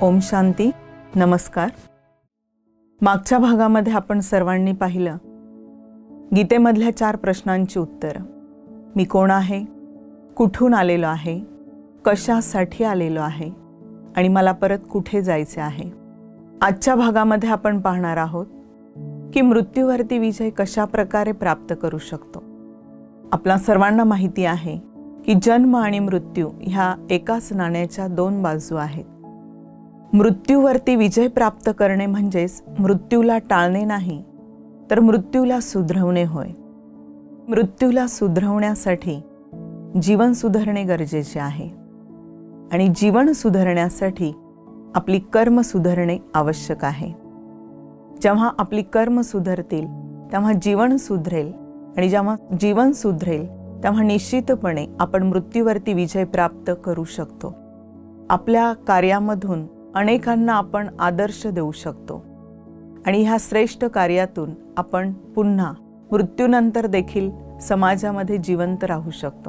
ओम शांती. नमस्कार. मागच्या भागामध्ये आपण सर्वांनी पाहिलं गीतेमधल्या 4 प्रश्नांची उत्तरं. मी कोण आहे, कुठून आलेलो आहे, कशासाठी आलेलो आहे आणि मला परत कुठे जायचे आहे. आजच्या भागामध्ये आपण पाहणार आहोत की मृत्यूवरती विजय कशा प्रकारे प्राप्त करू शकतो. आपल्या सर्वांना माहिती आहे की जन्म आणि मृत्यू ह्या एकाच नाण्याच्या 2 बाजू आहेत. मृत्यूवरती विजय प्राप्त करणे म्हणजेच मृत्यूला टाळणे नाही, तर मृत्यूला सुधरवणे होय. मृत्यूला सुधरवण्यासाठी जीवन सुधारणे गरजेचे आहे आणि जीवन सुधारण्यासाठी आपली कर्म सुधारणे आवश्यक आहे. जेव्हा आपली कर्म सुधारतील तेव्हा जीवन सुधरेल आणि जेव्हा जीवन सुधरेल तेव्हा निश्चितपणे आपण मृत्यूवरती विजय प्राप्त करू शकतो. आपल्या कार्यामधून अनेकांना आपण आदर्श देऊ शकतो आणि ह्या श्रेष्ठ कार्यातून आपण पुन्हा मृत्यूनंतर देखील समाजामध्ये जिवंत राहू शकतो.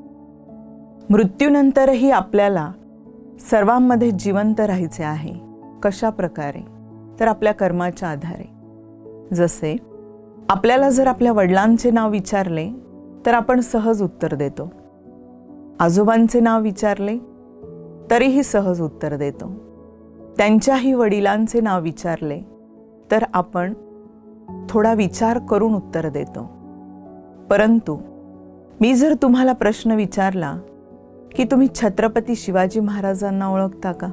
मृत्यूनंतरही आपल्याला सर्वांमध्ये जिवंत राहायचे आहे. कशा प्रकारे? तर आपल्या कर्माच्या आधारे. जसे आपल्याला जर आपल्या वडिलांचे नाव विचारले तर आपण सहज उत्तर देतो. आजोबांचे नाव विचारले तरीही सहज उत्तर देतो. त्यांच्याही वडिलांचे नाव विचारले तर आपण थोडा विचार करून उत्तर देतो. परंतु मी जर तुम्हाला प्रश्न विचारला की तुम्ही छत्रपती शिवाजी महाराजांना ओळखता का,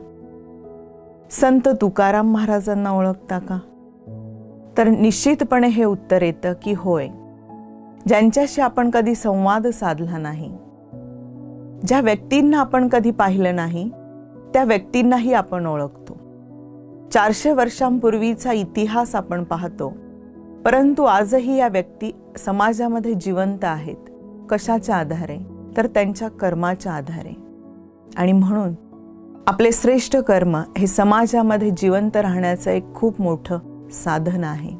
संत तुकाराम महाराजांना ओळखता का, तर निश्चितपणे हे उत्तर येतं की होय. ज्यांच्याशी आपण कधी संवाद साधला नाही, ज्या व्यक्तींना आपण कधी पाहिलं नाही, त्या व्यक्तींनाही आपण ओळखतो. 400 वर्षांपूर्वीचा इतिहास आपण पाहतो, परंतु आजही या व्यक्ती समाजामध्ये जिवंत आहेत. कशाच्या आधारे? तर त्यांच्या कर्माच्या आधारे. आणि म्हणून आपले श्रेष्ठ कर्म हे समाजामध्ये जिवंत राहण्याचं एक खूप मोठं साधन आहे.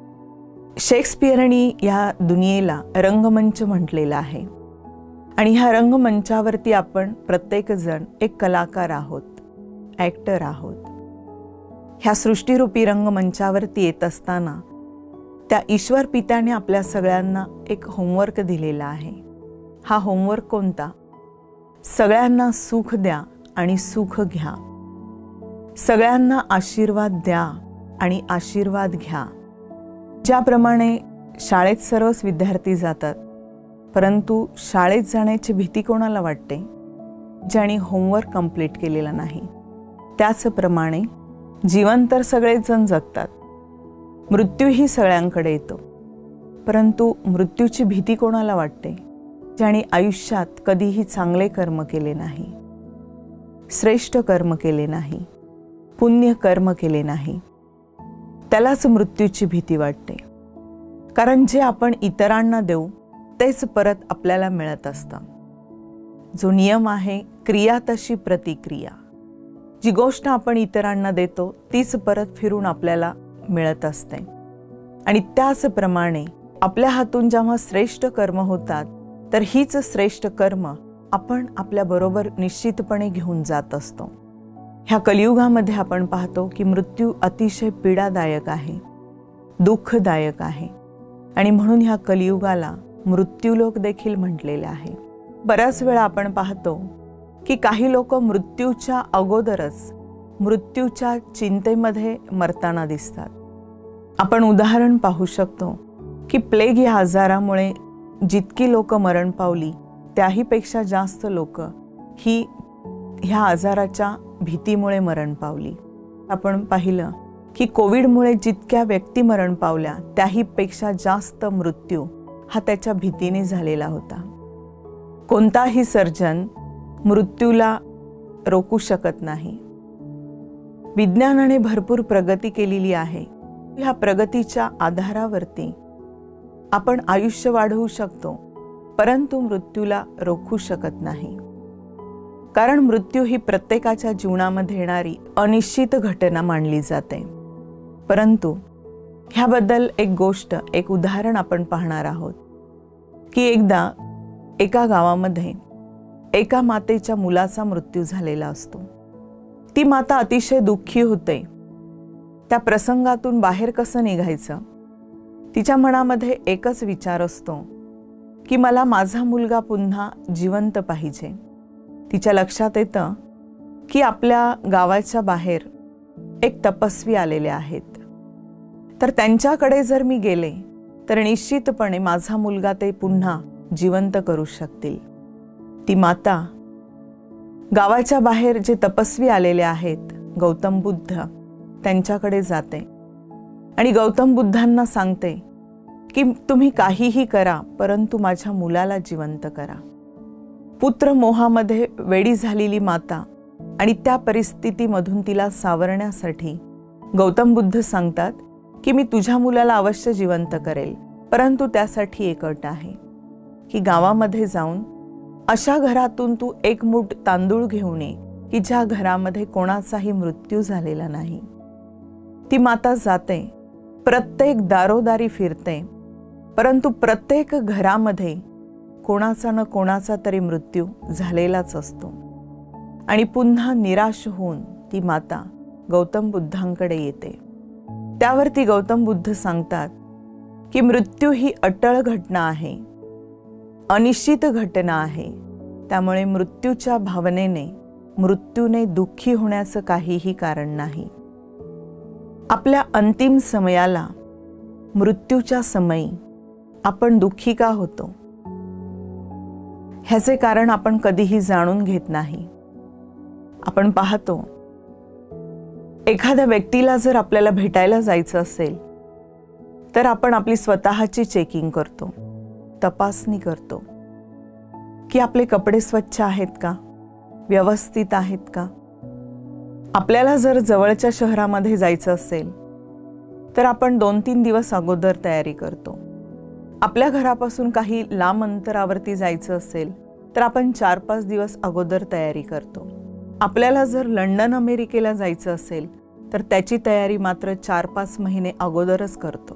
शेक्सपियरनी या दुनियेला रंगमंच म्हटलेला आहे आणि ह्या रंगमंचावरती आपण प्रत्येक जण एक कलाकार आहोत, ॲक्टर आहोत. ह्या सृष्टीरूपी रंगमंचावरती येत असताना त्या ईश्वर पित्याने आपल्या सगळ्यांना एक होमवर्क दिलेला आहे. हा होमवर्क कोणता? सगळ्यांना सुख द्या आणि सुख घ्या. सगळ्यांना आशीर्वाद द्या आणि आशीर्वाद घ्या. ज्याप्रमाणे शाळेत सर्वच विद्यार्थी जातात, परंतु शाळेत जाण्याची भीती कोणाला वाटते? ज्यांनी होमवर्क कंप्लीट केलेला नाही. त्याचप्रमाणे जीवन तर सगळेच जण जगतात, मृत्यूही सगळ्यांकडे येतो, परंतु मृत्यूची भीती कोणाला वाटते? ज्यांनी आयुष्यात कधीही चांगले कर्म केले नाही, श्रेष्ठ कर्म केले नाही, पुण्य कर्म केले नाही, त्यालाच मृत्यूची भीती वाटते. कारण जे आपण इतरांना देऊ तेच परत आपल्याला मिळत असतं. जो नियम आहे, क्रिया तशी प्रतिक्रिया. जी गोष्ट आपण इतरांना देतो तीच परत फिरून आपल्याला मिळत असते. आणि त्याचप्रमाणे आपल्या हातून जेव्हा श्रेष्ठ कर्म होतात तर हीच श्रेष्ठ कर्म आपण आपल्याबरोबर निश्चितपणे घेऊन जात असतो. ह्या कलियुगामध्ये आपण पाहतो की मृत्यू अतिशय पीडादायक आहे, दुःखदायक आहे आणि म्हणून ह्या कलियुगाला मृत्यूलोक देखील म्हटलेले आहे. बऱ्याच वेळा आपण पाहतो की काही लोक मृत्यूच्या अगोदरच मृत्यूच्या चिंतेमध्ये मरताना दिसतात. आपण उदाहरण पाहू शकतो की प्लेग या आजारामुळे जितकी लोक मरण पावली त्याहीपेक्षा जास्त लोक ह्या आजाराच्या भीतीमुळे मरण पावली. आपण पाहिलं की कोविडमुळे जितक्या व्यक्ती मरण पावल्या त्याहीपेक्षा जास्त मृत्यू हा त्याच्या भीतीने झालेला होता. कोणताही सर्जन मृत्यूला रोखू शकत नाही. विज्ञानाने भरपूर प्रगती केलेली आहे. ह्या प्रगतीच्या आधारावरती आपण आयुष्य वाढवू शकतो, परंतु मृत्यूला रोखू शकत नाही. कारण मृत्यू ही प्रत्येकाच्या जीवनामध्ये येणारी अनिश्चित घटना मानली जाते. परंतु ह्याबद्दल एक गोष्ट, एक उदाहरण आपण पाहणार आहोत की एकदा एका गावामध्ये एका मातेच्या मुलाचा मृत्यू झालेला असतो. ती माता अतिशय दुःखी होते. त्या प्रसंगातून बाहेर कसं निघायचं? तिच्या मनामध्ये एकच विचार असतो की मला माझा मुलगा पुन्हा जिवंत पाहिजे. तिच्या लक्षात येतं की आपल्या गावाच्या बाहेर एक तपस्वी आलेले आहेत, तर त्यांच्याकडे जर मी गेले तर निश्चितपणे माझा मुलगा ते पुन्हा जिवंत करू शकतील. ती माता गावाच्या बाहेर जे तपस्वी आलेले आहेत गौतम बुद्ध, त्यांच्याकडे जाते आणि गौतम बुद्धांना सांगते की तुम्ही काहीही करा, परंतु माझ्या मुलाला जिवंत करा. पुत्र मोहामध्ये वेडी झालेली माता आणि त्या परिस्थितीमधून तिला सावरण्यासाठी गौतम बुद्ध सांगतात की मी तुझ्या मुलाला अवश्य जिवंत करेल, परंतु त्यासाठी एक अट आहे की गावामध्ये जाऊन अशा घरातून तू एक मूठ तांदूळ घेऊन ये की ज्या घरामध्ये कोणाचाही मृत्यू झालेला नाही. ती माता जाते, प्रत्येक दारोदारी फिरते, परंतु प्रत्येक घरामध्ये कोणाचा न कोणाचा तरी मृत्यू झालेलाच असतो. आणि पुन्हा निराश होऊन ती माता गौतम बुद्धांकडे येते. त्यावरती गौतम बुद्ध सांगतात की मृत्यू ही अटळ घटना आहे, अनिश्चित घटना आहे. त्यामुळे मृत्यूच्या भावनेने, मृत्यूने दुःखी होण्याचं काहीही कारण नाही. आपल्या अंतिम समयाला, मृत्यूच्या समयी आपण दुःखी का होतो ह्याचे कारण आपण कधीही जाणून घेत नाही. आपण पाहतो एखाद्या व्यक्तीला जर आपल्याला भेटायला जायचं असेल तर आपण आपली स्वतःची चेकिंग करतो, तपासणी करतो की आपले कपडे स्वच्छ आहेत का, व्यवस्थित आहेत का. आपल्याला जर जवळच्या शहरामध्ये जायचं असेल तर आपण 2-3 दिवस अगोदर तयारी करतो. आपल्या घरापासून काही लांब अंतरावरती जायचं असेल तर आपण 4-5 दिवस अगोदर तयारी करतो. आपल्याला जर लंडन अमेरिकेला जायचं असेल तर त्याची तयारी मात्र 4-5 महिने अगोदरच करतो.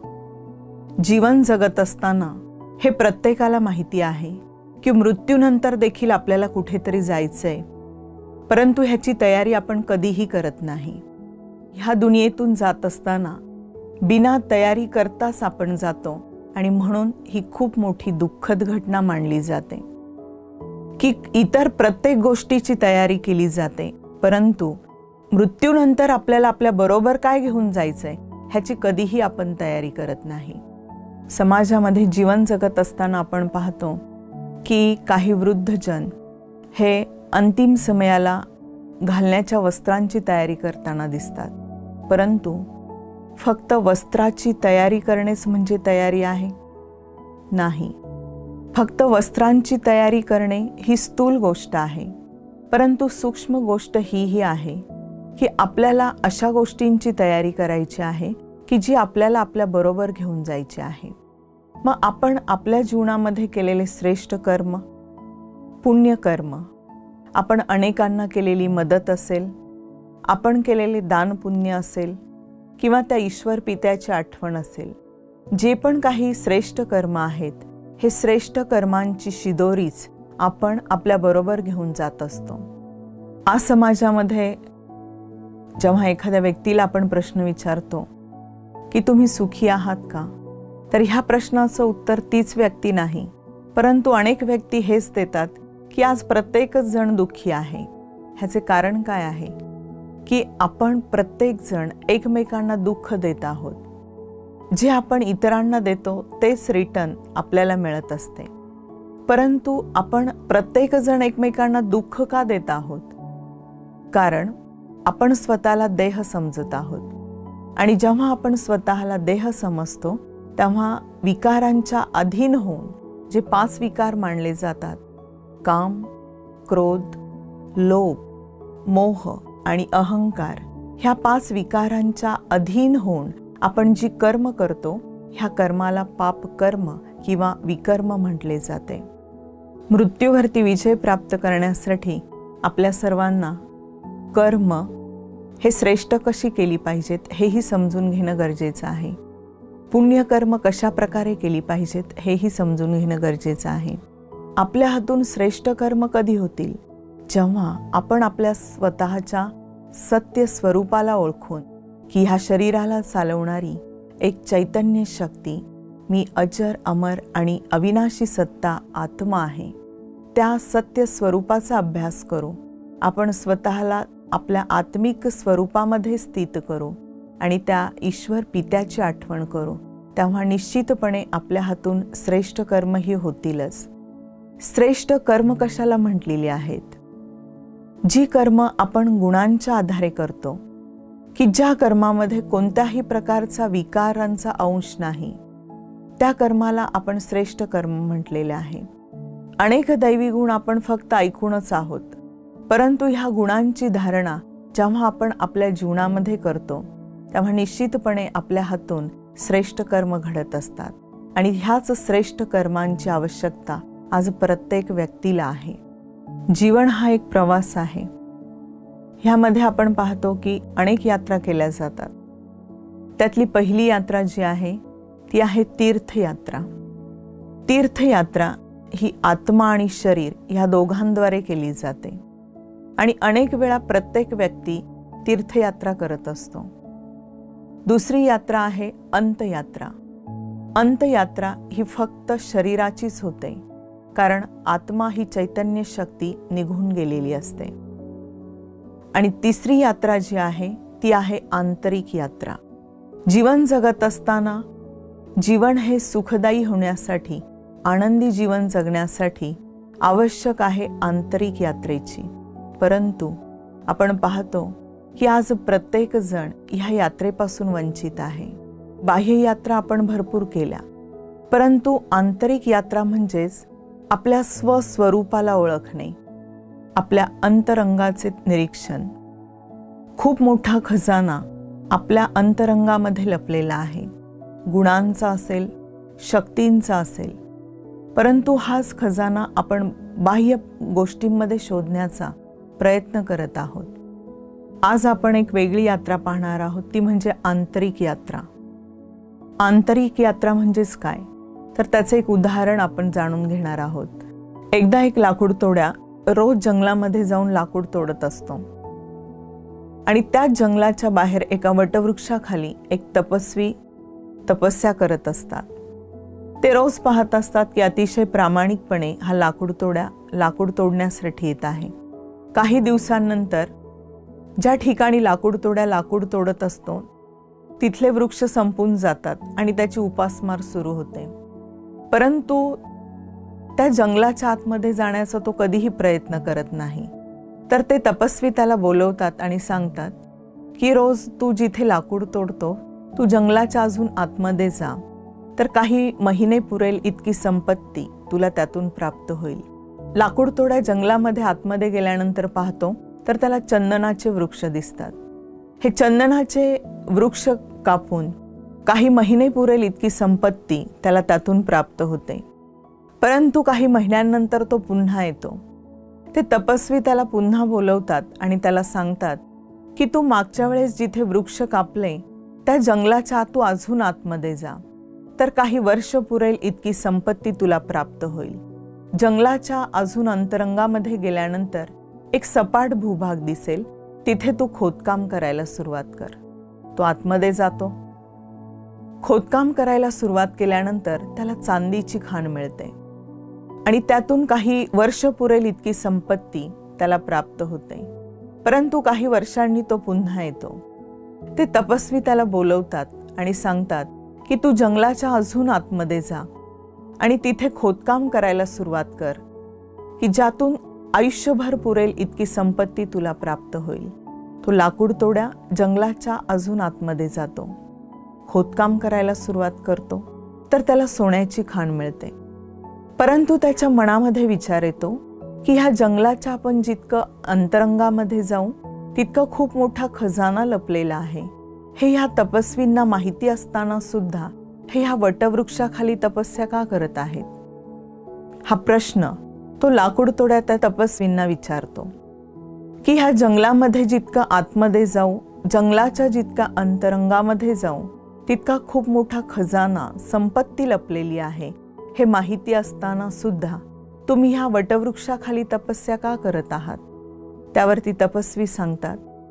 जीवन जगत असताना हे प्रत्येकाला माहिती आहे की मृत्यूनंतर देखील आपल्याला कुठेतरी जायचंय, परंतु ह्याची तयारी आपण कधीही करत नाही. ह्या दुनियेतून जात असताना बिना तयारी करताच आपण जातो आणि म्हणून ही खूप मोठी दुःखद घटना मानली जाते की इतर प्रत्येक गोष्टीची तयारी केली जाते, परंतु मृत्यूनंतर आपल्याला आपल्या बरोबर काय घेऊन जायचंय ह्याची कधीही आपण तयारी करत नाही. समाजामध्ये जीवन जगत असताना आपण पाहतो की काही वृद्धजन हे अंतिम समयाला घालण्याच्या वस्त्रांची तयारी करताना दिसतात, परंतु फक्त वस्त्राची तयारी करणेच म्हणजे तयारी आहे? नाही. फक्त वस्त्रांची तयारी करणे ही स्थूल गोष्ट आहे, परंतु सूक्ष्म गोष्ट ही आहे की आपल्याला अशा गोष्टींची तयारी करायची आहे की जी आपल्याला आपल्या बरोबर घेऊन जायची आहे. मग आपण आपल्या जीवनामध्ये केलेले श्रेष्ठ कर्म, पुण्यकर्म, आपण अनेकांना केलेली मदत असेल, आपण केलेले दान पुण्य असेल किंवा त्या ईश्वर पित्याची आठवण असेल, जे पण काही श्रेष्ठ कर्म आहेत, हे श्रेष्ठ कर्मांची शिदोरीच आपण आपल्या बरोबर घेऊन जात असतो. आज समाजामध्ये जेव्हा एखाद्या व्यक्तीला आपण प्रश्न विचारतो की तुम्ही सुखी आहात का, तर ह्या प्रश्नाचं उत्तर तीच व्यक्ती नाही, परंतु अनेक व्यक्ती हेच देतात की आज प्रत्येकच जण दुःखी आहे. ह्याचे कारण काय आहे की आपण प्रत्येक जण एकमेकांना दुःख देत आहोत. जे आपण इतरांना देतो तेच रिटर्न आपल्याला मिळत असते, परंतु आपण प्रत्येक जण एकमेकांना दुःख का देत आहोत? कारण आपण स्वतःला देह समजत आहोत आणि जेव्हा आपण स्वतःला देह समजतो तेव्हा विकारांच्या अधीन होऊन जे 5 विकार मानले जातात, काम, क्रोध, लोभ, मोह आणि अहंकार, ह्या 5 विकारांच्या अधीन होऊन आपण जी कर्म करतो ह्या कर्माला पाप कर्म किंवा विकर्म म्हटले जाते. मृत्यूवरती विजय प्राप्त करण्यासाठी आपल्या सर्वांना कर्म हे श्रेष्ठ कशी केली पाहिजेत हेही समजून घेणं गरजेचं आहे. पुण्यकर्म कशा प्रकारे केली पाहिजेत हेही समजून घेणं गरजेचं आहे. आपल्या हातून श्रेष्ठ कर्म कधी होतील? जेव्हा आपण आपल्या स्वतःच्या सत्य स्वरूपाला ओळखून की ह्या शरीराला चालवणारी एक चैतन्य शक्ती, मी अजर अमर आणि अविनाशी सत्ता आत्मा आहे, त्या सत्य स्वरूपाचा अभ्यास करू. आपण स्वतःला आपल्या आत्मिक स्वरूपामध्ये स्थित करू आणि त्या ईश्वर पित्याची आठवण करू. तेव्हा निश्चितपणे आपल्या हातून श्रेष्ठ कर्मही होतीलच. श्रेष्ठ कर्म कशाला म्हटलेली आहेत? जी कर्म आपण गुणांच्या आधारे करतो, की ज्या कर्मामध्ये कोणत्याही प्रकारचा विकारांचा अंश नाही, त्या कर्माला आपण श्रेष्ठ कर्म म्हटलेले आहे. अनेक दैवी गुण आपण फक्त ऐकूनच आहोत, परंतु ह्या गुणांची धारणा जेव्हा आपण आपल्या जीवनामध्ये करतो तेव्हा निश्चितपणे आपल्या हातून श्रेष्ठ कर्म घडत असतात. आणि ह्याच श्रेष्ठ कर्मांची आवश्यकता आज प्रत्येक व्यक्तीला आहे. जीवन हा एक प्रवास आहे. ह्यामध्ये आपण पाहतो की अनेक यात्रा केल्या जातात. त्यातली पहिली यात्रा जी आहे ती आहे तीर्थयात्रा. तीर्थयात्रा ही आत्मा आणि शरीर ह्या दोघांद्वारे केली जाते. आणि अनेक वेळा प्रत्येक व्यक्ती तीर्थयात्रा करत असतो. दुसरी यात्रा आहे अंतयात्रा. अंतयात्रा ही फक्त शरीराचीच होते, कारण आत्मा ही चैतन्य शक्ती निघून गेलेली असते. आणि तिसरी यात्रा जी आहे ती आहे आंतरिक यात्रा. जीवन जगत असताना जीवन हे सुखदायी होण्यासाठी, आनंदी जीवन जगण्यासाठी आवश्यक आहे आंतरिक यात्रेची. परंतु आपण पाहतो की आज प्रत्येक जण ह्या यात्रेपासून वंचित आहे. बाह्य यात्रा आपण भरपूर केल्या, परंतु आंतरिक यात्रा म्हणजेच आपल्या स्वस्वरूपाला ओळखणे, आपल्या अंतरंगाचे निरीक्षण. खूप मोठा खजाना आपल्या अंतरंगामध्ये लपलेला आहे. गुणांचा असेल, शक्तींचा असेल, परंतु हाच खजाना आपण बाह्य गोष्टींमध्ये शोधण्याचा प्रयत्न करत आहोत. आज आपण एक वेगळी यात्रा पाहणार आहोत, ती म्हणजे आंतरिक यात्रा. आंतरिक यात्रा म्हणजेच काय, तर त्याचे एक उदाहरण आपण जाणून घेणार आहोत. एकदा एक लाकूडतोड्या रोज जंगलामध्ये जाऊन लाकूड तोडत असतो. आणि त्याच जंगलाच्या बाहेर एका वटवृक्षाखाली एक तपस्वी तपस्या करत असतात. ते रोज पाहत असतात की अतिशय प्रामाणिकपणे हा लाकूडतोड्या लाकूड तोडण्यासाठी येत आहे. काही दिवसांनंतर ज्या ठिकाणी लाकूडतोड्या लाकूड तोडत असतो तिथले वृक्ष संपून जातात आणि त्याची उपासमार सुरू होते. परंतु त्या जंगलाच्या आतमध्ये जाण्याचा तो कधीही प्रयत्न करत नाही. तर ते तपस्वी त्याला बोलवतात आणि सांगतात की रोज तू जिथे लाकूड तोडतो तू जंगलाच्या अजून आतमध्ये जा, तर काही महिने पुरेल इतकी संपत्ती तुला त्यातून प्राप्त होईल. लाकूड तोड्या जंगलामध्ये आतमध्ये गेल्यानंतर पाहतो तर त्याला चंदनाचे वृक्ष दिसतात. हे चंदनाचे वृक्ष कापून काही महिने पुरेल इतकी संपत्ती त्याला त्यातून प्राप्त होते. परंतु काही महिन्यांनंतर तो पुन्हा येतो. ते तपस्वी त्याला पुन्हा बोलवतात आणि त्याला सांगतात की तू मागच्या वेळेस जिथे वृक्ष कापले त्या जंगलाच्या आत तू अजून आतमध्ये जा, तर काही वर्ष पुरेल इतकी संपत्ती तुला प्राप्त होईल. जंगलाच्या अजून अंतरंगामध्ये गेल्यानंतर एक सपाट भूभाग दिसेल, तिथे तू खोदकाम करायला सुरुवात कर. तो आतमध्ये जातो. खोदकाम करायला सुरुवात केल्यानंतर त्याला चांदीची खाण मिळते आणि त्यातून काही वर्ष पुरेल इतकी संपत्ती त्याला प्राप्त होते. परंतु काही वर्षांनी तो पुन्हा येतो. ते तपस्वी त्याला बोलवतात आणि सांगतात की तू जंगलाच्या अजून आतमध्ये जा आणि तिथे खोदकाम करायला सुरुवात कर, की ज्यातून आयुष्यभर पुरेल इतकी संपत्ती तुला प्राप्त होईल. तो लाकूड तोड्या जंगलाच्या अजून आतमध्ये जातो. खोदकाम करायला सुरुवात करतो तर त्याला सोन्याची खाण मिळते. परंतु त्याच्या मनामध्ये विचार येतो की ह्या जंगलाच्या आपण जितकं अंतरंगामध्ये जाऊ तितकं खूप मोठा खजाना लपलेला आहे. हे ह्या तपस्वींना माहिती असताना सुद्धा हे ह्या वटवृक्षाखाली तपस्या का करत आहेत? हा प्रश्न तो लाकूड तोड्या त्या तपस्वींना विचारतो की ह्या जंगलामध्ये जितकं आतमध्ये जाऊ, जंगलाच्या जितका अंतरंगामध्ये जाऊ, तितका खूप मोठा खजाना संपत्ती लपलेली आहे. हे माहिती असताना सुद्धा तुम्ही ह्या वटवृक्षाखाली तपस्या का करत आहात? त्यावरती तपस्वी सांगतात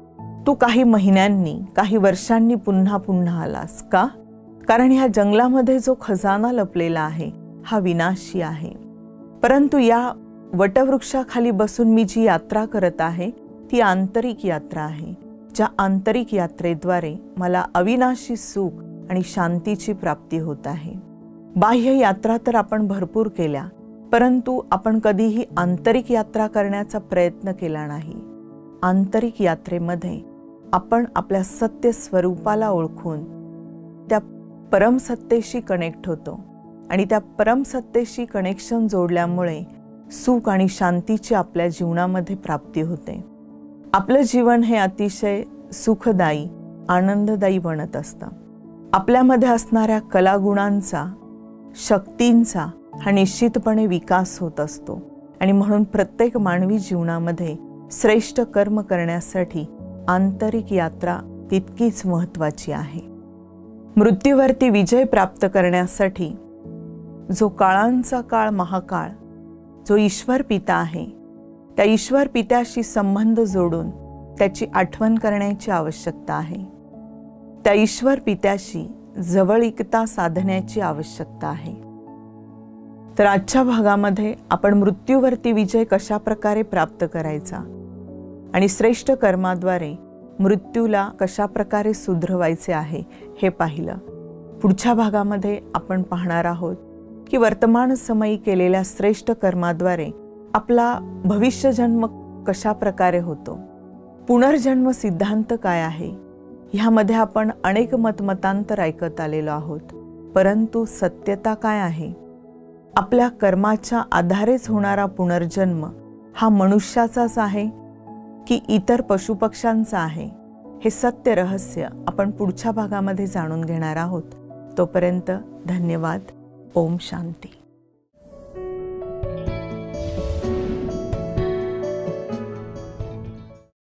तू काही महिन्यांनी, काही वर्षांनी पुन्हा पुन्हा आलास का? कारण ह्या जंगलामध्ये जो खजाना लपलेला आहे हा विनाशी आहे. परंतु या वटवृक्षाखाली बसून मी जी यात्रा करत आहे ती आंतरिक यात्रा आहे, ज्या आंतरिक यात्रेद्वारे मला अविनाशी सुख आणि शांतीची प्राप्ती होत आहे. बाह्य यात्रा तर आपण भरपूर केल्या, परंतु आपण कधीही आंतरिक यात्रा करण्याचा प्रयत्न केला नाही. आंतरिक यात्रेमध्ये आपण आपल्या सत्य स्वरूपाला ओळखून त्या परमसत्तेशी कनेक्ट होतो आणि त्या परमसत्तेशी कनेक्शन जोडल्यामुळे सुख आणि शांतीची आपल्या जीवनामध्ये प्राप्ती होते. आपलं जीवन हे अतिशय सुखदायी, आनंददायी बनत असतं. आपल्यामध्ये असणाऱ्या कलागुणांचा, शक्तींचा हा निश्चितपणे विकास होत असतो आणि म्हणून प्रत्येक मानवी जीवनामध्ये श्रेष्ठ कर्म करण्यासाठी आंतरिक यात्रा तितकीच महत्त्वाची आहे. मृत्यूवरती विजय प्राप्त करण्यासाठी जो काळांचा काळ महाकाळ, जो ईश्वर पिता आहे, त्या ईश्वर पित्याशी संबंध जोडून त्याची आठवण करण्याची आवश्यकता आहे. त्या ईश्वर पित्याशी जवळीकता साधण्याची आवश्यकता आहे. तर आजच्या भागामध्ये आपण मृत्यूवरती विजय कशा प्रकारे प्राप्त करायचा आणि श्रेष्ठ कर्माद्वारे मृत्यूला कशा प्रकारे सुधरवायचे आहे हे पाहिलं. पुढच्या भागामध्ये आपण पाहणार आहोत की वर्तमान समयी केलेल्या श्रेष्ठ कर्माद्वारे आपला भविष्य जन्म कशा प्रकारे होतो, पुनर्जन्म सिद्धांत काय आहे. ह्यामध्ये आपण अनेक मतमतांतर ऐकत आलेलो आहोत, परंतु सत्यता काय आहे? आपल्या कर्माच्या आधारेच होणारा पुनर्जन्म हा मनुष्याचाच आहे की इतर पशुपक्ष्यांचा आहे? हे सत्य रहस्य आपण पुढच्या भागामध्ये जाणून घेणार आहोत. तोपर्यंत धन्यवाद. ओम शांती.